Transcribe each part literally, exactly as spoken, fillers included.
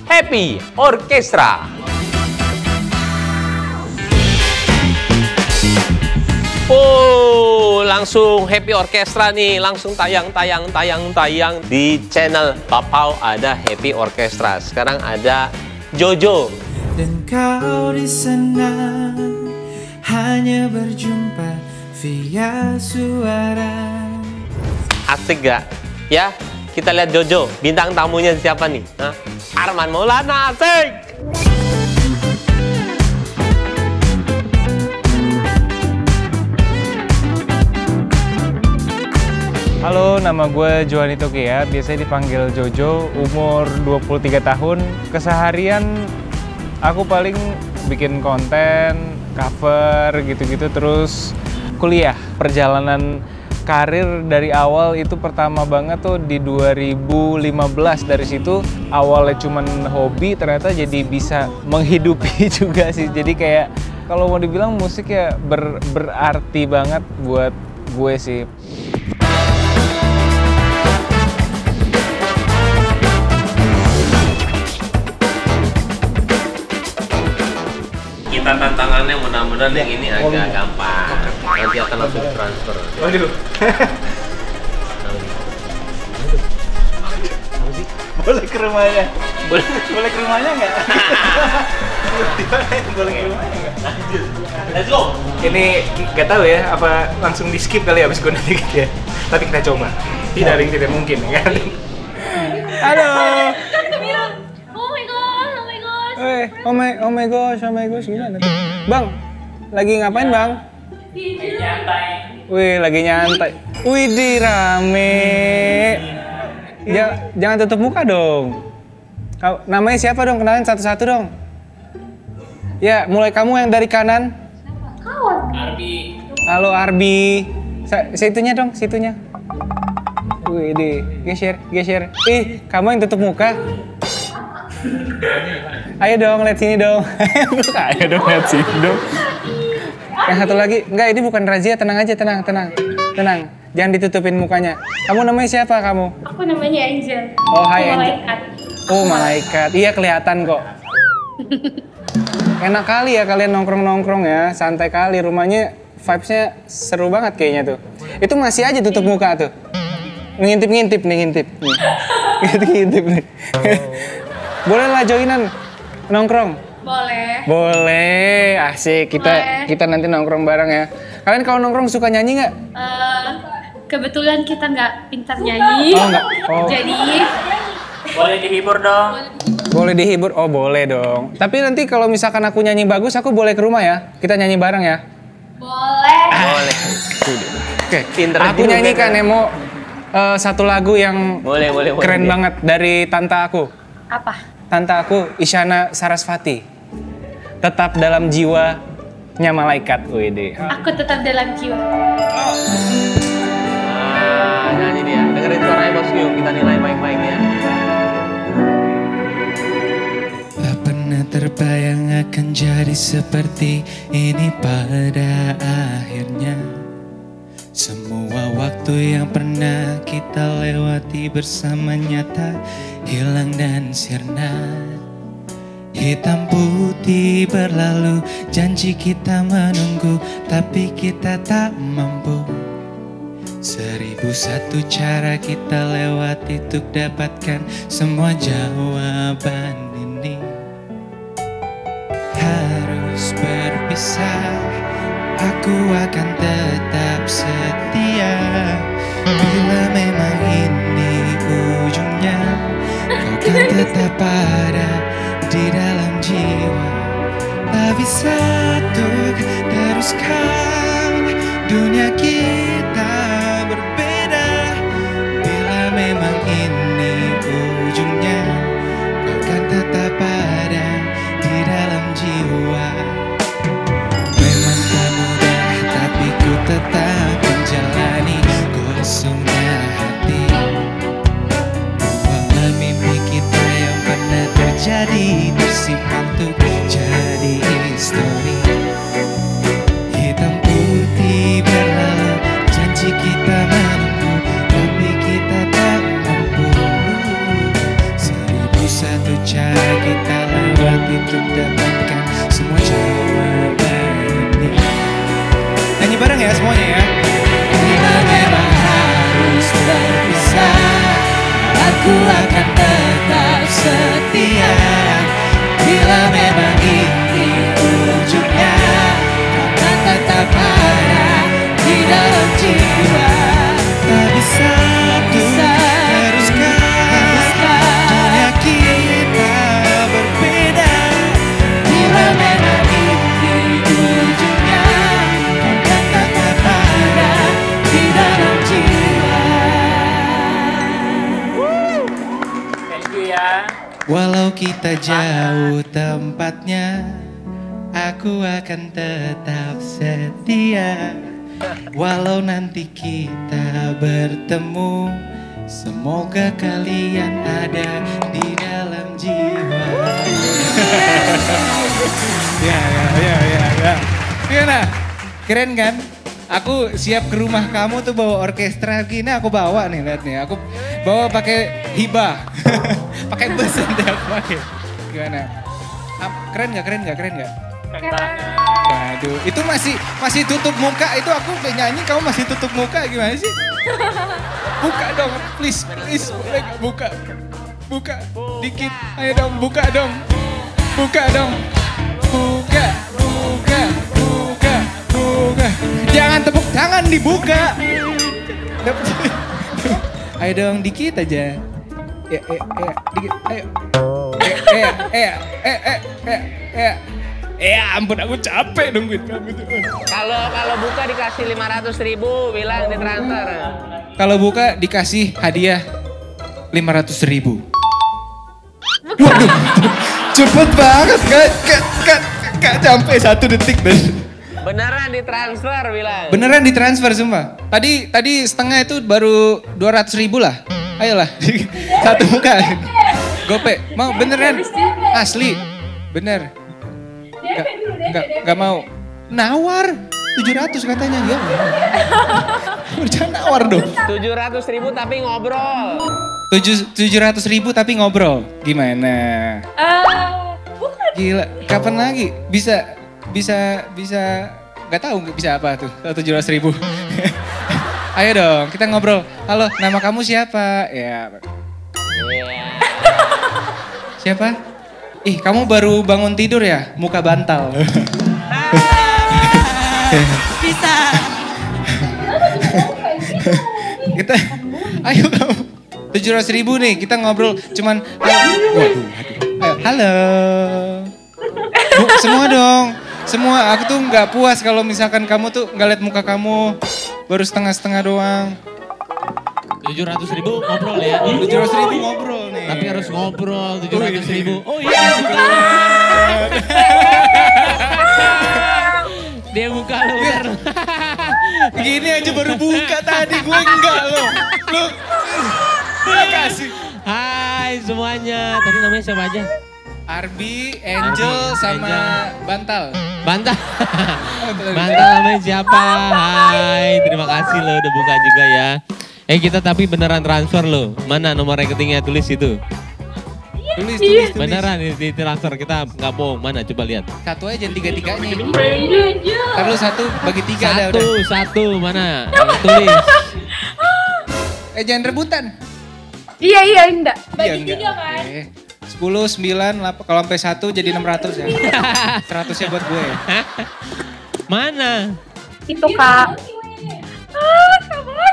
Happy Orchestra. Oh, langsung Happy Orchestra nih, langsung tayang, tayang, tayang, tayang di channel Papau ada Happy Orchestra. Sekarang ada Jojo. Dan kau di sana hanya berjumpa via suara. Asik gak? Ya, kita lihat Jojo. Bintang tamunya siapa nih? Hah? Arman Maulana, asik! Halo, nama gue Johanny Tokia, biasanya dipanggil Jojo, umur dua puluh tiga tahun. Keseharian aku paling bikin konten, cover, gitu-gitu, terus kuliah. Perjalanan karir dari awal itu pertama banget tuh di dua ribu lima belas. Dari situ awalnya cuman hobi, ternyata jadi bisa menghidupi juga sih. Jadi kayak kalau mau dibilang musik ya ber, berarti banget buat gue sih. Kita tantangannya mudah-mudahan yang ini agak gampang. Nanti akan langsung transfer. Oh gitu. Boleh ke rumahnya? Boleh. Boleh ke rumahnya nggak? Boleh ke rumahnya nggak? Let's go. Ini nggak tahu ya, apa langsung di skip kali abis gue nanti gitu ya. Tapi kita coba. Tidak ada yang tidak mungkin kan? Halo. Eh, oh my, oh my gosh, oh my gosh, gimana? Bang, lagi ngapain bang? Nyantai. Wih, lagi nyantai. Wih, di rame. Ja, jangan tutup muka dong. Kau, namanya siapa dong? Kenalin satu-satu dong. Ya, mulai kamu yang dari kanan. Kawan. Arbi. Halo Arbi. Sa situnya dong, situnya. Wih, di geser, geser. Ih, kamu yang tutup muka. Ayo dong, lihat sini dong. Ayo dong, lihat sini dong. Yang satu lagi, enggak, ini bukan razia, tenang aja, tenang, tenang, tenang. Jangan ditutupin mukanya. Kamu namanya siapa kamu? Aku namanya Angel. Oh, hai Angel. Malaikat. Oh, malaikat. Iya, kelihatan kok. Enak kali ya kalian nongkrong-nongkrong ya, santai kali. Rumahnya vibes-nya seru banget kayaknya tuh. Itu masih aja tutup muka tuh. Ngintip-ngintip nih, ngintip. Ngintip-ngintip nih. Boleh lah joinan nongkrong. Boleh. Boleh, asik. Kita Boleh. kita nanti nongkrong bareng ya. Kalian kalau nongkrong suka nyanyi nggak? Uh, kebetulan kita nggak pintar nyanyi. Oh nggak. Oh. Jadi Boleh dihibur dong. Boleh dihibur. Oh boleh dong. Tapi nanti kalau misalkan aku nyanyi bagus, aku boleh ke rumah ya. Kita nyanyi bareng ya. boleh. Boleh. Oke. Pinter Aku juga, nyanyikan kan? Nemo uh, satu lagu yang Boleh, boleh, boleh. keren boleh. banget dari tante aku. Apa? Tante aku Isyana Sarasvati. Tetap dalam jiwanya malaikat. Wede. Aku tetap dalam jiwa. Ah, nyanyi dia. Dengerin suaranya Bos Q, kita nilai baik-baik ya. Tak pernah terbayang akan jadi seperti ini pada akhirnya. Semua waktu yang pernah kita lewati bersama nyata hilang dan sirna. Hitam putih berlalu, janji kita menunggu, tapi kita tak mampu. Seribu satu cara kita lewati untuk dapatkan semua jawaban ini. Harus berpisah, aku akan tetap setia. Bila memang ini ujungnya, kau kan tetap ada di dalam jiwa. Tak bisa untuk teruskan dunia kita berbeda. Bila memang ini ujungnya, kau kan tetap ada di dalam jiwa. Memang tak mudah, tapi ku tetap menjalani kosongnya hati. Buanglah mimpi kita yang pernah terjadi, tersimpan untuk jadi histori. ya semuanya ya. Bila memang harus berpisah, aku akan tetap setia. Bila memang ini ujungnya, kata tetap ada di dalam jiwa. Tak bisa bisa teruskan dunia kita berbeda. Bila memang ini ujungnya, kata tetap ada di dalam jiwa. Thank you ya. Walau kita jauh tempatnya, aku akan tetap setia. Walau nanti kita bertemu, semoga kalian ada di dalam jiwa. Ya, ya, ya, ya, ya. Gimana? Keren kan? Aku siap ke rumah kamu tuh bawa orkestra gini, aku bawa nih, lihat nih. Aku bawa pakai hibah. Pakai bus nanti aku pakai. Gimana? Ap- Keren gak? Keren gak? Keren gak? Waduh, itu masih masih tutup muka, itu aku udah nyanyi kamu masih tutup muka, gimana sih? Buka dong, please, please, boleh gak buka? Buka, dikit, ayo dong, buka dong. Buka dong. Buka, buka, buka, buka. Jangan tepuk tangan, dibuka. Ayo dong, dikit aja. Ya, eh, eh, dikit, ayo. Eh, eh, eh, eh, eh, eh, eh. Ya ampun, aku capek nungguin kamu tuh. Kalau kalau buka dikasih lima ratus ribu, bilang ditransfer. Kalau buka dikasih hadiah lima ratus ribu. Waduh, cepet banget, gak, gak, gak, gak sampai satu detik dan. Beneran ditransfer bilang. Beneran ditransfer sumpah. Tadi tadi setengah itu baru dua ratus ribu lah. Ayolah, satu muka. Gope, mau beneran? Asli, bener. Gak, gak, gak mau. Nawar, tujuh ratus katanya. Ya, jangan nawar dong. tujuh ratus ribu tapi ngobrol. tujuh ratus ribu tapi ngobrol. Gimana? Eh, bukan. Gila, kapan lagi bisa bisa bisa nggak tahu nggak bisa apa tuh tujuh ratus ribu. Ayo dong, kita ngobrol. Halo, nama kamu siapa? Ya. Siapa? Ih, kamu baru bangun tidur ya? Muka bantal. Bisa. Kita, ayo kamu. tujuh ratus ribu nih, kita ngobrol cuman. Waduh, waduh. Ayo, halo. Bu, semua dong. Semua, aku tuh nggak puas kalau misalkan kamu tuh nggak lihat muka kamu. Baru setengah-setengah doang. tujuh ratus ribu ngobrol ya. tujuh ratus ribu ngobrol nih. Tapi harus ngobrol tujuh ratus ribu. Oh iya. Dia buka luar. Gini aja baru buka tadi, gue enggak loh. Lu, kasih. Hai semuanya. Tadi namanya siapa aja? Arbi, Angel, Arbi, sama Angel. Bantal. Bantal. Bantal namanya siapa? Hai, terima kasih lo udah buka juga ya. Eh kita tapi beneran transfer lo. Mana nomor rekeningnya, tulis itu. Tulis, tulis, tulis. Beneran di, di transfer, kita nggak bohong. Mana coba lihat. Satu aja tiga-tiganya. Jujur. Ntar lu satu bagi tiga dah Satu, udah. satu mana? Tulis. Eh jangan rebutan. Iya iya enggak. Iya, Bagi enggak. tiga kan. Oke. sepuluh, sembilan, delapan, kalau sampai satu jadi enam ratus ya. seratusnya buat gue. Mana? Itu kak. Ah, kabar.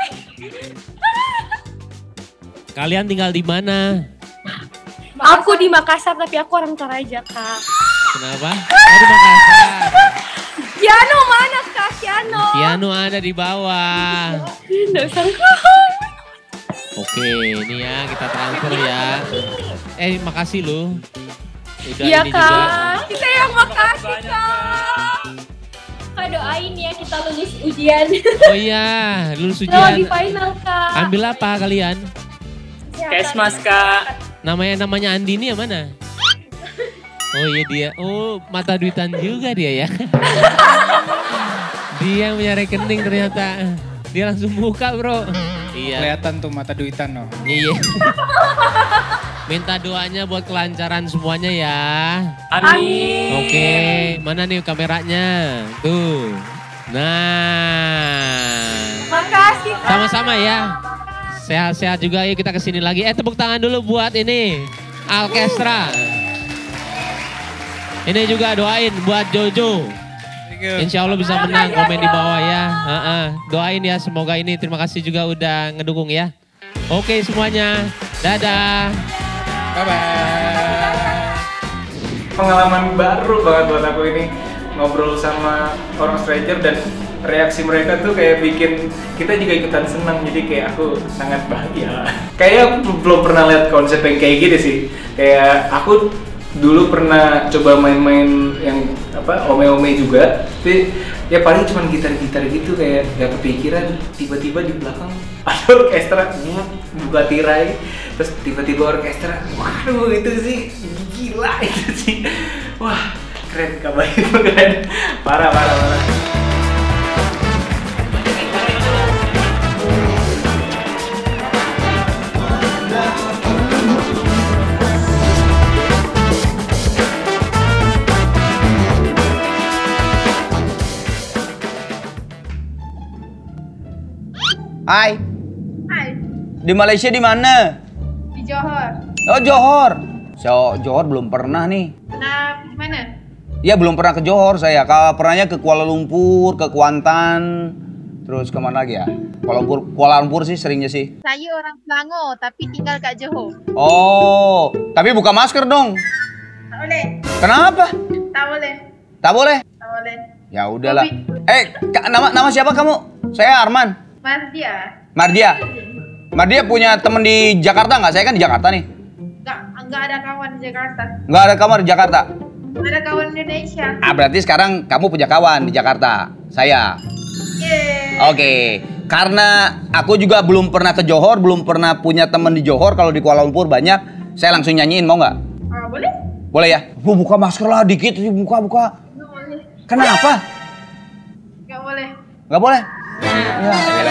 Kalian tinggal di mana? Aku di Makassar tapi aku orang Toraja kak. Kenapa? Oh, di Makassar. Kiano mana kak? Kiano. Kiano ada di bawah. Tidak sangka. Oke, ini ya kita transfer ya. Eh, makasih loh. Udah Iya ini kak. juga. Kita yang makasih kak. Kak doain ya kita lulus ujian. Oh iya, lulus Kita lagi ujian. final kak. Ambil apa kalian? Kesmas kak. Namanya namanya Andini ya mana? Oh iya dia. Oh mata duitan juga dia ya. Dia yang punya rekening ternyata. Dia langsung buka bro. Iya. Kelihatan tuh mata duitan loh. Iya. Minta doanya buat kelancaran semuanya ya. Amin. Oke, mana nih kameranya? Tuh. Nah. Sama-sama ya. Sehat-sehat juga, yuk kita kesini lagi. Eh tepuk tangan dulu buat ini, orkestra. Ini juga doain buat Jojo. Insya Allah bisa menang, komen di bawah ya. Uh-uh. Doain ya, semoga ini. Terima kasih juga udah ngedukung ya. Oke semuanya, dadah. Bye-bye. Pengalaman baru banget buat aku ini. Ngobrol sama orang stranger dan reaksi mereka tuh kayak bikin kita juga ikutan senang, jadi kayak aku sangat bahagia. Kayak aku belum pernah lihat konsep yang kayak gini sih. Kayak aku dulu pernah coba main-main yang apa ome-ome juga, tapi ya paling cuma gitar-gitar gitu, kayak gak kepikiran tiba-tiba di belakang ada orkestra buka tirai, terus tiba-tiba orkestra, waduh itu sih gila itu sih, wah keren, kabar itu keren, parah parah parah. Hai. Hai, Di Malaysia di mana? di Johor. Oh, Johor. So, Johor belum pernah nih. Nah, di mana? Ya, belum pernah ke Johor saya. Kalau pernahnya ke Kuala Lumpur, ke Kuantan, terus kemana lagi ya? Kuala Lumpur, Kuala Lumpur sih seringnya sih. Saya orang Selangor tapi tinggal kat Johor. Oh, tapi buka masker dong. Tak boleh. Kenapa? Tak boleh. Tak boleh? Tak boleh. Ya udahlah. Eh, ka- nama nama siapa kamu? Saya Arman. Mas dia. Mardia. Mardia punya temen di Jakarta nggak? Saya kan di Jakarta nih. Enggak, enggak ada kawan di Jakarta. Nggak ada kamar di Jakarta. Ada kawan di Indonesia. Ah, berarti sekarang kamu punya kawan di Jakarta. Saya. Yeay. Oke. Karena aku juga belum pernah ke Johor, belum pernah punya temen di Johor. Kalau di Kuala Lumpur banyak. Saya langsung nyanyiin, mau nggak? Oh, boleh? Boleh ya? Bu, buka masker lah dikit, buka buka. Enggak boleh. Kenapa? Enggak boleh. Nggak boleh? Ya, elah.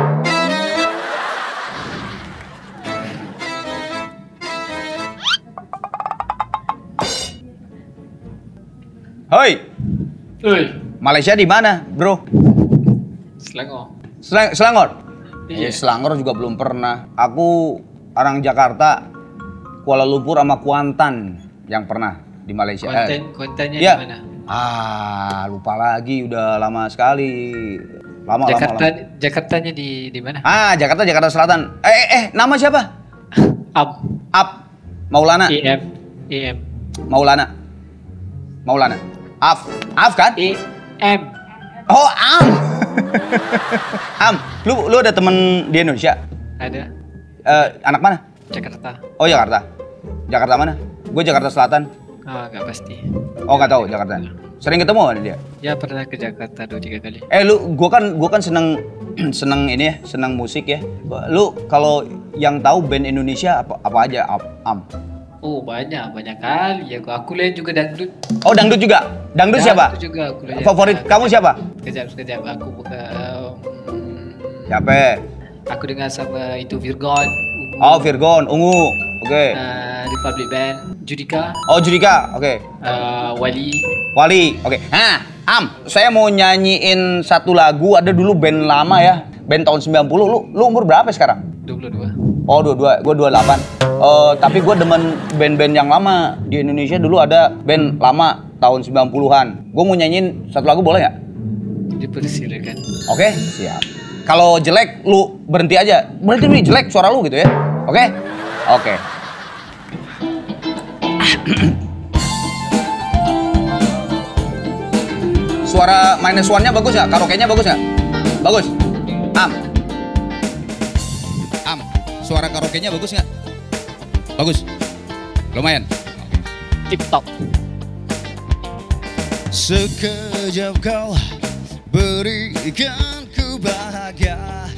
Hoi, Oi, Malaysia di mana, bro? Selangor. Selang Selangor? Iya. Eh, Selangor juga belum pernah. Aku orang Jakarta, Kuala Lumpur sama Kuantan yang pernah di Malaysia. Konten, Eh, kontennya iya. di mana? Ah, lupa lagi, udah lama sekali. Lama, Jakarta, lama, lama. Jakartanya di di mana? Ah, Jakarta, Jakarta Selatan. Eh, eh, eh, nama siapa? Am, Ap, Maulana. E M, E M, Maulana. Maulana. Af, Af kan? E M. Oh, Am. Am, lu lu ada temen di Indonesia? Ada Eh, anak mana? Jakarta. Oh, Jakarta. Jakarta mana? Gue Jakarta Selatan. Ah, nggak pasti. Oh, nggak tahu Jakarta. Sering ketemu ada dia? Ya pernah ke Jakarta dua tiga kali. Eh, lu, gua kan, gua kan seneng, seneng ini ya, seneng musik ya. Lu kalau yang tahu band Indonesia apa, apa aja, Am? Oh banyak, banyak kali. Aku aku lain juga dangdut. Oh, dangdut juga. Dangdut siapa? Dangdut juga aku lain. Favorit kamu siapa? Sekejap, sekejap. Aku buka. Um, Siapa? aku dengar sama itu Virgon. Ungu, Oh, Virgon, Ungu. Oke. uh, Republic Band, Judika, Oh, Judika. Oke. uh, Wali. Wali. Oke. Nah, Am, saya mau nyanyiin satu lagu. Ada dulu band lama ya. Band tahun sembilan puluh. Lu, lu umur berapa sekarang? dua puluh dua. Oh, dua puluh dua. Gue dua puluh delapan. Eh, tapi gue demen band-band yang lama. Di Indonesia dulu ada band lama tahun sembilan puluhan. Gue mau nyanyiin satu lagu, boleh nggak? Dipersilakan. Oke, siap. Kalau jelek, lu berhenti aja. Berarti lu jelek suara lu gitu ya. Oke? Oke. Suara minus one-nya bagus nggak? Karaoke-nya bagus nggak? Bagus. Am. Am. Suara karaoke-nya bagus nggak? Bagus. Lumayan. Tip top. Sekejap kau berikan ku bahagia.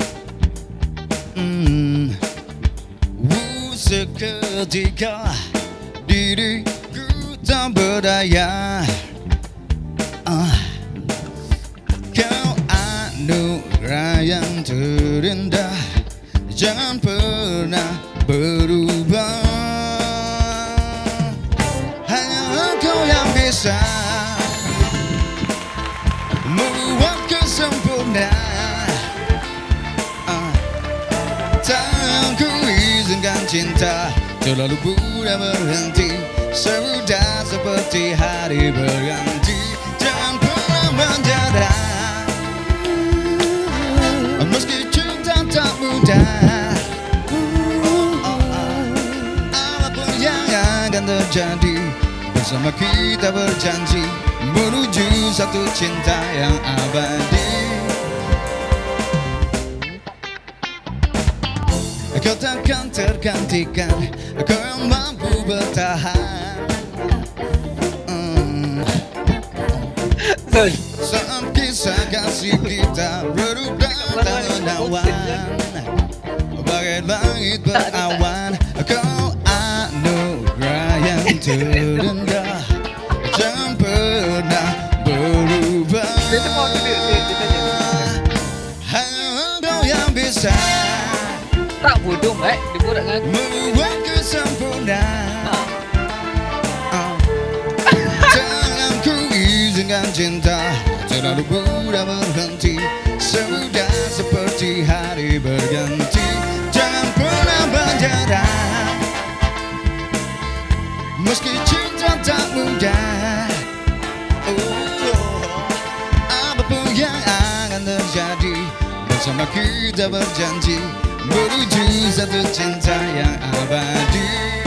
Hmm. Uh, seketika diriku tak berdaya. Ah. Kau anugerah yang terindah, jangan pernah berubah. Hanya engkau yang bisa membuatku sempurna. Ah. terlalu mudah berhenti. Sudah seperti hari berganti, jangan pernah menyerah. Meski cinta tak mudah, apapun yang akan terjadi, bersama kita berjanji menuju satu cinta yang abadi. Kau takkan tergantikan, kau yang mampu bertahan. mm. Saat kisah kasih kita redup dan menawan, bagai langit berawan, kau anugerah yang terendah, jangan pernah berubah. Hanya kau yang bisa tak bodoh, eh. Dia borak dengan aku. membuat kesempurnaan. Oh. Jangan ku izinkan cinta terlalu mudah berhenti. Sudah seperti hari berganti, jangan pernah menyerah. Meski cinta tak mudah, oh, apapun yang akan terjadi, bersama kita berjanji menuju satu cinta yang abadi.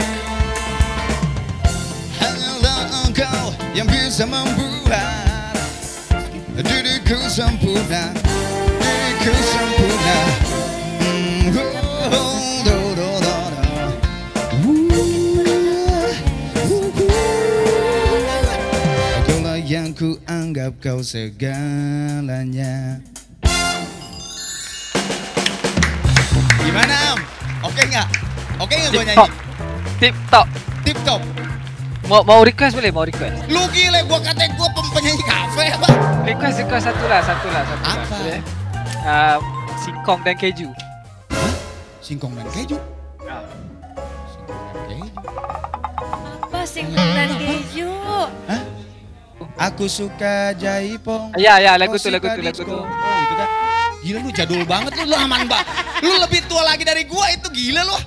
Hanyalah engkau yang bisa membuat diriku sempurna, diriku sempurna. Mm, oh, oh, do, do, do, do. Kaulah yang ku anggap kau segalanya. Gimana Am? Oke nggak? Oke nggak gue nyanyi? Tip top. Tip top. Mau mau request boleh? Mau request? Lu gile, gue katanya gue penyanyi kafe apa? Request request satu lah, satu lah, satu lah. Apa? Boleh? Uh, singkong dan keju. Hah? Singkong dan keju? Ah. Singkong dan keju? Apa singkong dan keju? Hah? Aku suka jaipong. Ya ya, lagu kau tu, lagu suka tu, lagu disco. tu. Oh itu kan. Gila lu jadul banget lu, lu aman mbak. Lu lebih tua lagi dari gua, itu gila lu.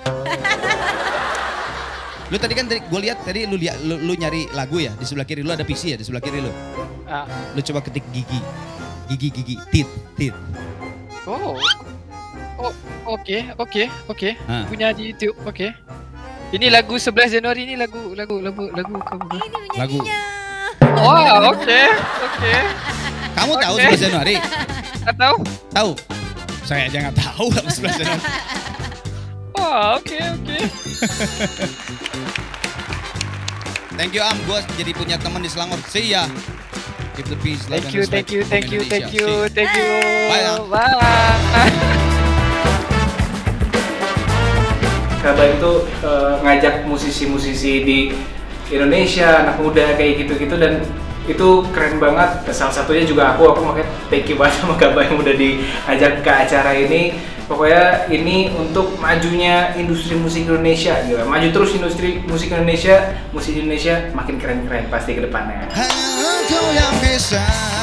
Lu tadi kan tadi gua lihat tadi lu lihat lu, lu nyari lagu ya, di sebelah kiri lu ada P C ya, di sebelah kiri lu. Ah. Lu coba ketik gigi. Gigi gigi tit tit. Oh. Oh, okey, okey, okey. Ha. Punya di YouTube, okey. Ini lagu sebelas Januari ni lagu lagu lagu lagu kamu. Ini Lagu. penyanyinya. Wah, okey, okey. Kamu tahu Oke. sebelas Januari? Tak tahu? Tahu? Saya aja nggak tahu lagu sebelas Januari. Wah, okey, okey. Thank you Am, gua jadi punya teman di Selangor. See ya. Keep the peace, love Thank and you, respect thank you, from thank you, thank Indonesia. you, See thank you. Bye, Am. Bye. Kaba itu eh, ngajak musisi-musisi di Indonesia, anak muda kayak gitu-gitu, dan itu keren banget. Salah satunya juga aku, aku makanya thank you banget sama Kaba yang udah diajak ke acara ini. Pokoknya ini untuk majunya industri musik Indonesia, gitu. Maju terus industri musik Indonesia, musik Indonesia makin keren-keren pasti ke depannya. Hanya engkau yang bisa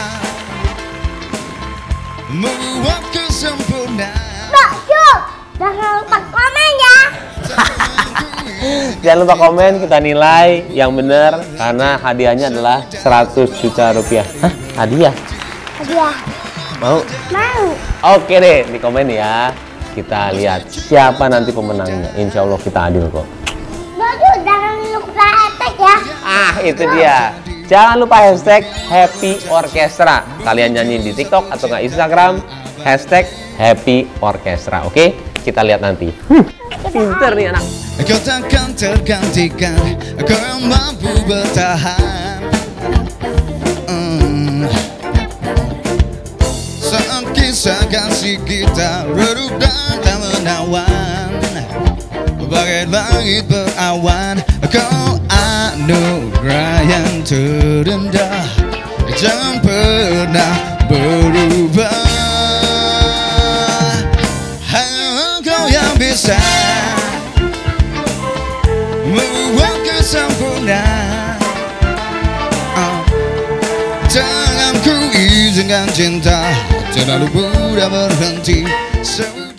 membuat kesempurnaan. Mbak Syuk, jangan lupa komen ya. Jangan lupa komen, kita nilai yang benar karena hadiahnya adalah seratus juta rupiah. Hah? Hadiah? Hadiah. Mau? Mau. Oke deh, di komen ya. Kita lihat siapa nanti pemenangnya. Insya Allah kita adil kok. Mbak Syuk, jangan lupa hashtag ya. Ah, itu dia. Jangan lupa hashtag Happy Orchestra. Kalian nyanyi di TikTok atau nggak Instagram, hashtag Happy Orchestra. Oke, kita lihat nanti. Hmm, pinter nih anak. Kau takkan tergantikan, kau yang mampu bertahan. Mm. Saat kisah kasih kita redup dan menawan, bagai langit berawan, kau anugerah yang terendah, jangan pernah berubah. Hanya kau yang bisa membuat kesempurnaan. Oh. Jangan ku izinkan cinta terlalu mudah berhenti.